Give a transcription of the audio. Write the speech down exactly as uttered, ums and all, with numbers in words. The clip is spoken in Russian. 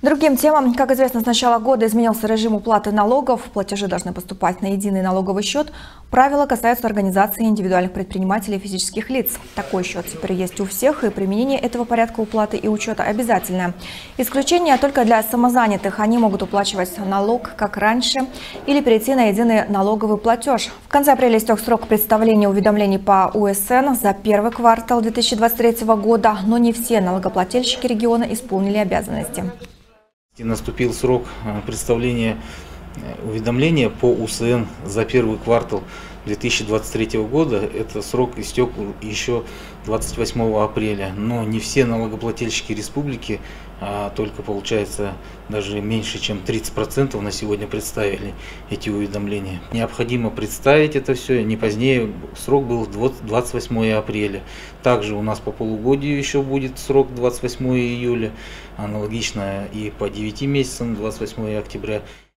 Другим темам, как известно, с начала года изменился режим уплаты налогов. Платежи должны поступать на единый налоговый счет. Правила касаются организации индивидуальных предпринимателей и физических лиц. Такой счет теперь есть у всех, и применение этого порядка уплаты и учета обязательное. Исключение только для самозанятых. Они могут уплачивать налог, как раньше, или перейти на единый налоговый платеж. В конце апреля истек срок представления уведомлений по У С Н за первый квартал две тысячи двадцать третьего года, но не все налогоплательщики региона исполнили обязанности. Наступил срок представления уведомления по У С Н за первый квартал две тысячи двадцать третьего года. Этот срок истек еще двадцать восьмого апреля. Но не все налогоплательщики республики, а только получается даже меньше, чем тридцать процентов на сегодня представили эти уведомления. Необходимо представить это все не позднее. Срок был двадцать восьмого апреля. Также у нас по полугодию еще будет срок двадцать восьмого июля. Аналогично и по девяти месяцам двадцать восьмого октября.